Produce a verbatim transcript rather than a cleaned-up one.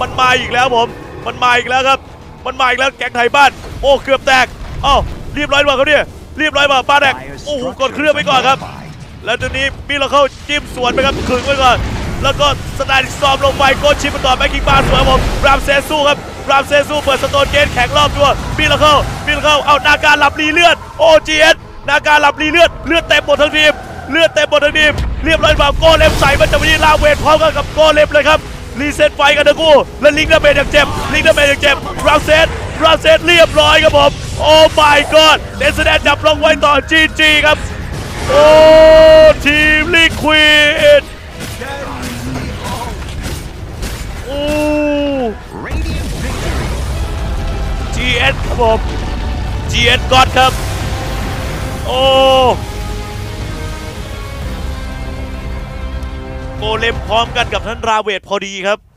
มันมาอีกแล้วผมมันมาอีกแล้วครับมันมาอีกแล้วแก๊งไทยบ้านโอ้เกือบแตกอ้าวเรียบร้อยมาเขาเนี่ยเรียบร้อยมาป้าแดกโอ้กดเครื่องไปก่อนครับแล้วตอนนี้มีเราเข้าจิ้มสวนไปครับขึงไว้ก่อนแล้วก็สไนด์ซอมลงไปโกชิปมาต่อแบ็คกิ้งบาร์สวยผมรามเซซูครับรามเซซูเปิดสโตนเกตแข็งรอบตัวมีเราเข้ามีเราเข้าเอานาการหลับรีเลือดโอจีเอสนาการหลับรีเลือดเลือดเต็มหมดทั้งทีมเลือดเต็มหมดทั้งทีมเรียบร้อยมาโกเลมใส่มาจากวันนี้ลาเวทพร้อมกันกับโกเลมเลยครับรีเซ็ตไฟกันทั้งคู่และลิงก์ดาเมจอย่างเจ็บลิงก์ดาเมจอย่างเจ็บรามเซสรามเซสเรียบร้อยครับผมโอ้ my god เดนสแนนจับลงไว้ต่อ จี จี ครับโอ้ทีมลิควิดโอ้ จี เอส ครับผม จี เอส God ครับโอ้โกเลมพร้อมกันกับท่านราเวทพอดีครับ